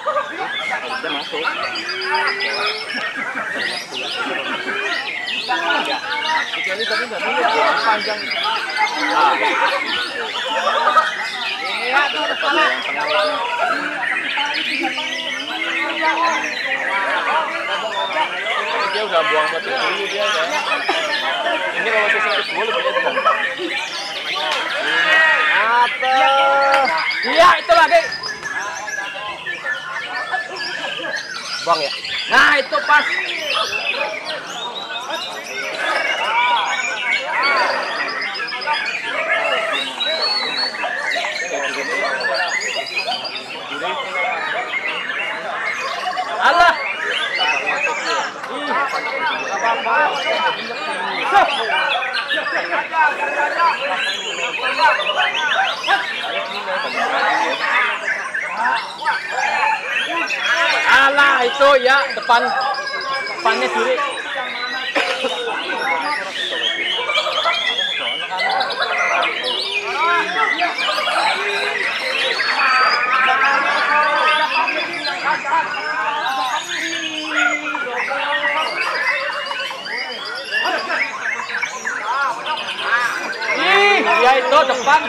Harusnya masuk. Kecuali tadi nggak dulu panjang. Ah. Iya tuh kepala. Dia udah buang batu dulu dia ya. Ini kalau sisi kedua lebih edan. Apa? Iya itu lagi. Bang ya. Nah itu pas. Allah. Alah itu ya depannya diri. Ya itu depan.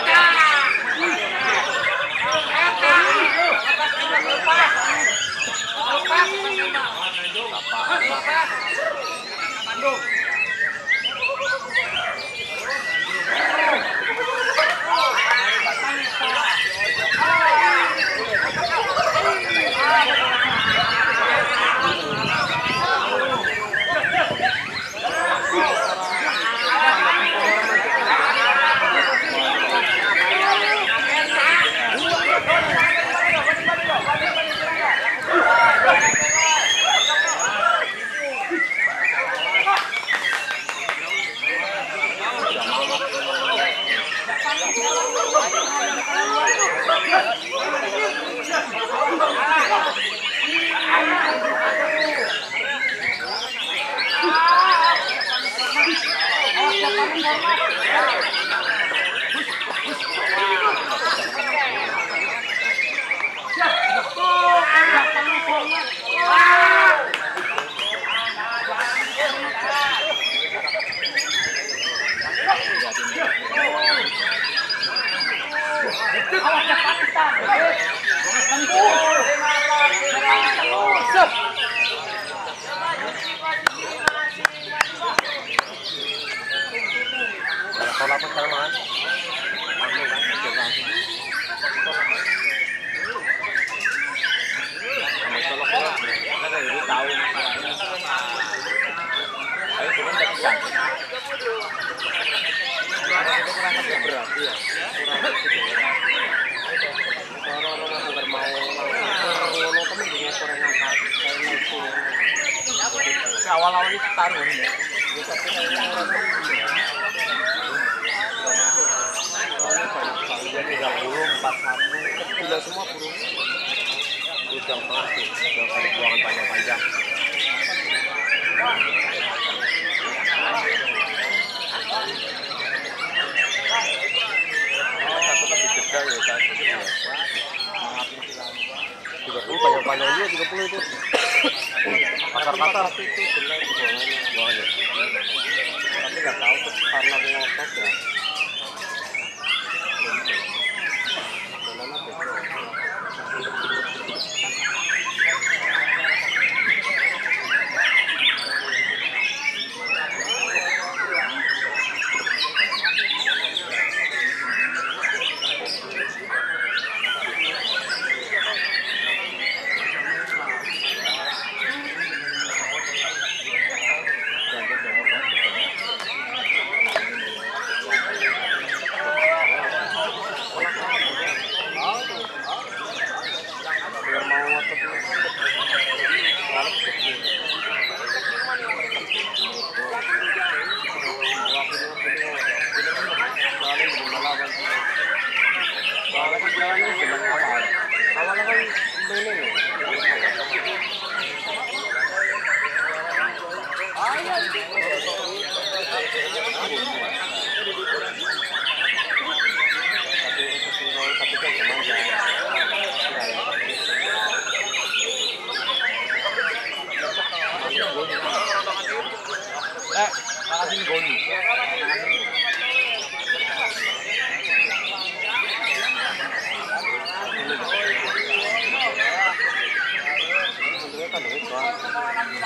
Awal-awal itu taruh ya. Gila semua burung. Udang tengah tuh, udang kali buangan panjang-panjang. Satu kasih jeda ya tadi. 30 panjang-panjang juga 30 itu. Pasar-pasar itu benar buangannya. Tapi nggak tahu tuh karena ngotot ya.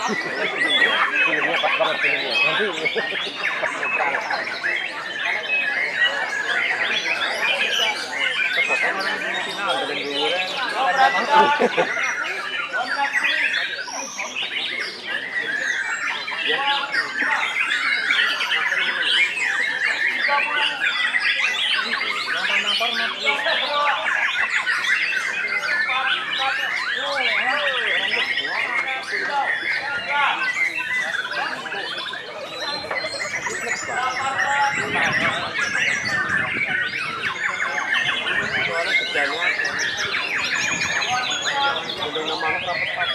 Filmnya pas banget filmnya. Udah nama